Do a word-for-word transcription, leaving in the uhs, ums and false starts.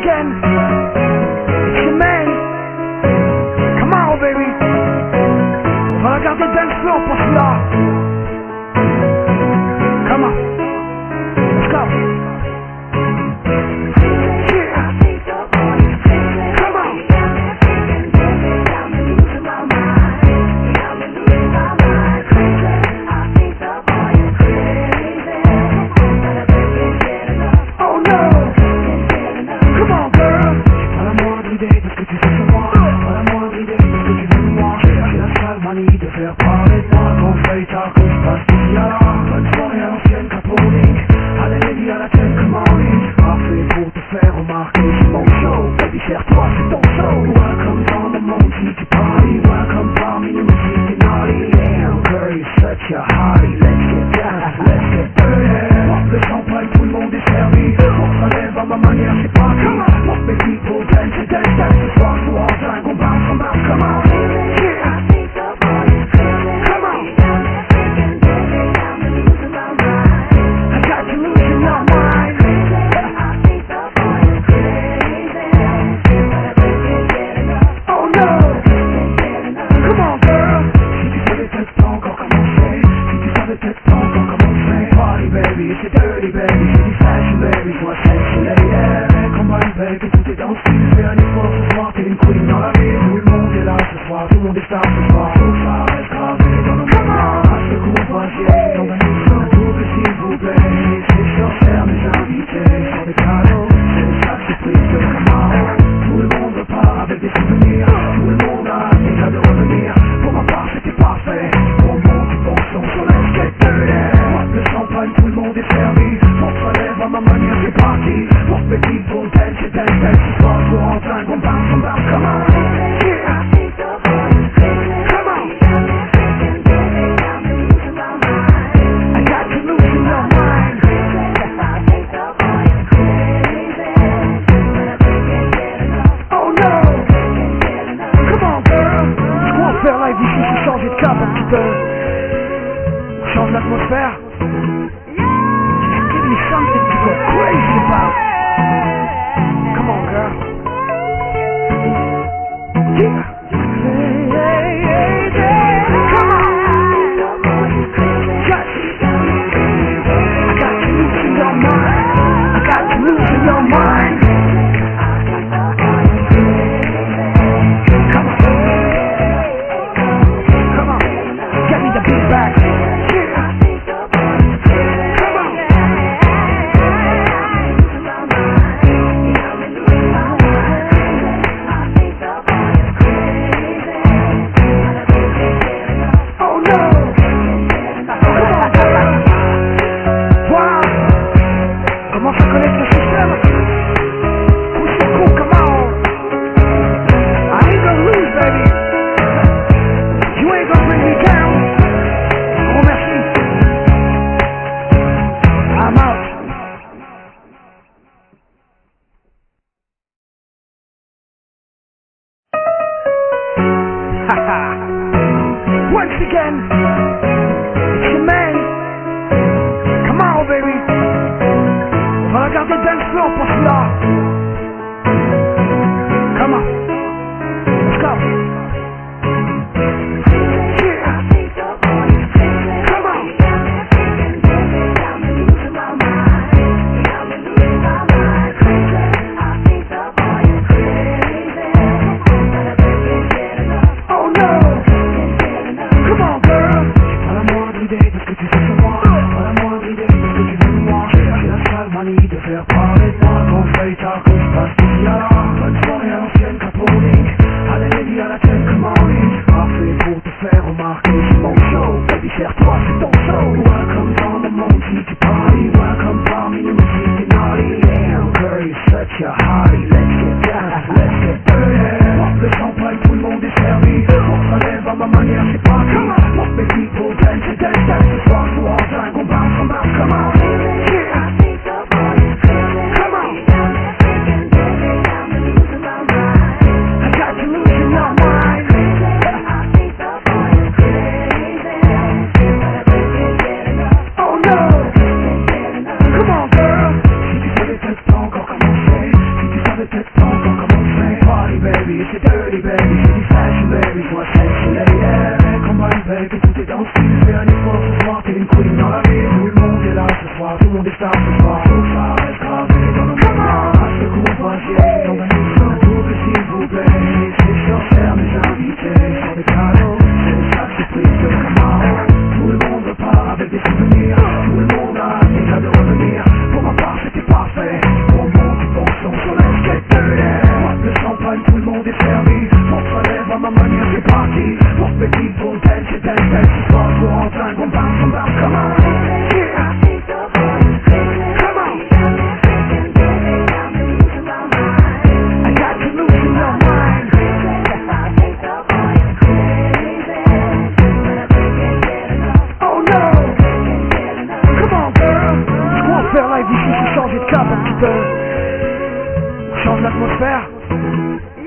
again. It's your man. Come on, baby. On va regarder le dance floor pour celui-là. Come on. Let's go. Change l'atmosphère. Give me something to go crazy about. Come on, girl. Yeah. Once again, it's your man. Come on, baby. On va regarder le dance floor pour celui-là. Come on. Let's go. Come on, girl. Si tu savais peut-être pas encore commencer, si tu savais peut-être tout mon destin ce soir. Faut que ça reste gravé dans nos mémoires. À ce qu'on voyait dans un instant. Double s'il vous plaît. C'est sur terre mes invités. Sur des cadeaux, c'est des sacs surprises de Camaro. Tout le monde repart avec des souvenirs. Tout le monde a déjà de revenir. Pour ma part c'était parfait. On monte du bon son sur la skate de l'air. Le champagne, tout le monde est servi. On se relève à ma manière, c'est parti. Pour petit, pour dance, c'est dance, dance. Ce soir, pour en train, on bounce, on bounce, come on. Faire live ici, c'est changer de cap un petit peu. On change l'atmosphère.